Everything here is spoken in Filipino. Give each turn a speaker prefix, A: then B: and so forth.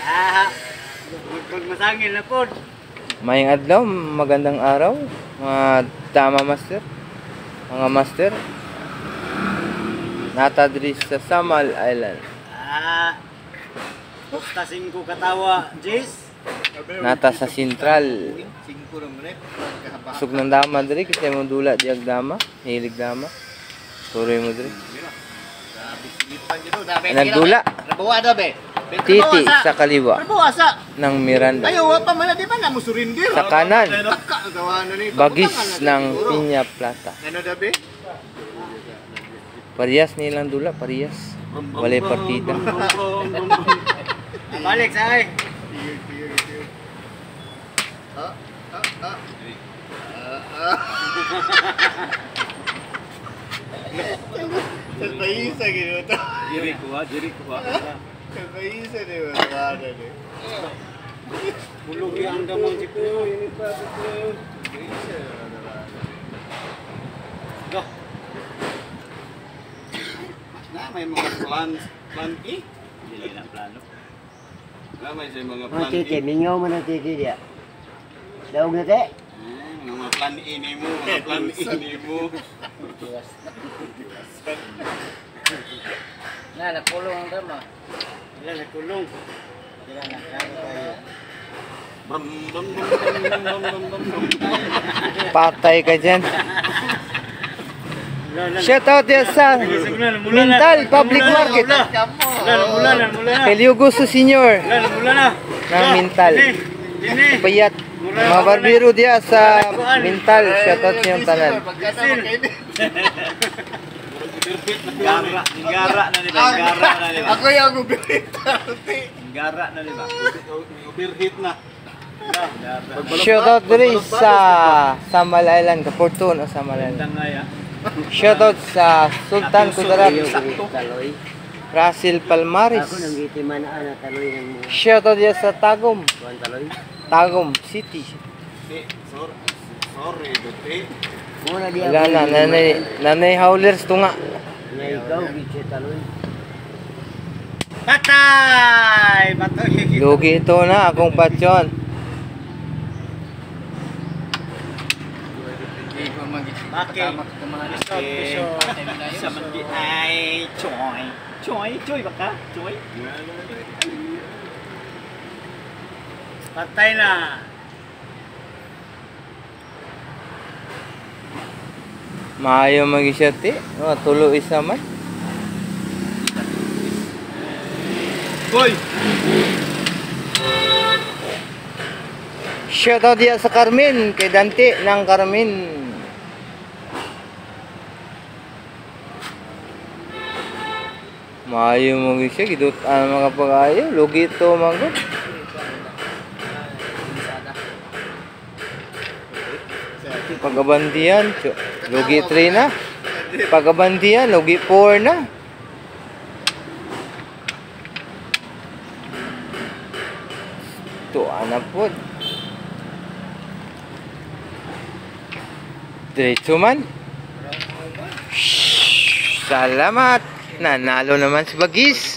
A: Ah, masangil na po.
B: Mayang adlaw, magandang araw, mga tama master, mga master. Nata diri sa Samal Island.
A: Ah, basta 5 katawa, Jace.
B: Nata sa Sentral. Sug ng dama diri kasi mo dula diag dama, hilig dama. Tuloy mo diri. Nagdula.
C: Nabawa na be.
B: Titi sa kaliwa
C: Nabawa sa.
B: ng Miranda.
C: Ayaw pa man di ba na mo surindir.
B: Sa kanan,
C: Gawa na ni.
B: bagis ng Piña Plata.
C: Ano dabe?
B: Parehas nilang dula, parehas. Walay partida.
A: Balik sa ay.
C: Sa gitu to.
A: Jiri kuha.
C: Sa di ba ada ni.
A: Bulog yang damang sipo. Go.
C: Na may mga plan E.
A: Dili na plano.
C: Na may mga
D: Oh, titi, mingaw mo na titi dia. Daog na te?
C: Mga plan E ni mo, mga plan E ni mo.
A: Na nakulong ang dama. Wala nakulong. Wala na tayo.
C: Bam bam bam.
B: Patay ka dyan. Shout out ya sa Mental Public Market.
A: Mula na.
B: Helio Gusto Senior
A: Mula na.
B: ng Mental.
A: Dini.
B: Payat. Mga barbero dia sa Mental. Shout out sa iyong tanan.
A: Gara na nila.
C: Ako yung gubernita.
A: Gara na nila.
C: Overheat na.
B: Shout out diri sa Samal Island, Kaporton o Samal Island.
A: Tangaya.
B: Shout out sa Sultan Kudarat,
D: Taloy.
B: Russell Palmaris.
D: Ako nang itiman na taloy ng mga
B: Shout out dia sa Tagum,
D: kuwan taloy.
B: Tagum City.
C: Sorry, Duti.
D: Muna dia.
B: Wala na, nanay Howlers tunga.
D: Na ikaw, gitsi taloy.
A: Patay! Patay!
B: Lugi ito na, akong patyon.
A: Bakit? Sa mandi ay Choy baka? Choy? Patay na!
B: Maayo mag-isyati. Tulo isa man.
C: Boy!
B: Shout out dia sa Carmen, kay Dante ng Carmen. Maayo mag-isya, gidot mga pag-ayo. Lugi ito mga. Pagabandian, lugi 3 na. Pagabandian, lugi 4 na. Ito, anak po. Diretso man. Salamat. Nanalo naman si Bagis.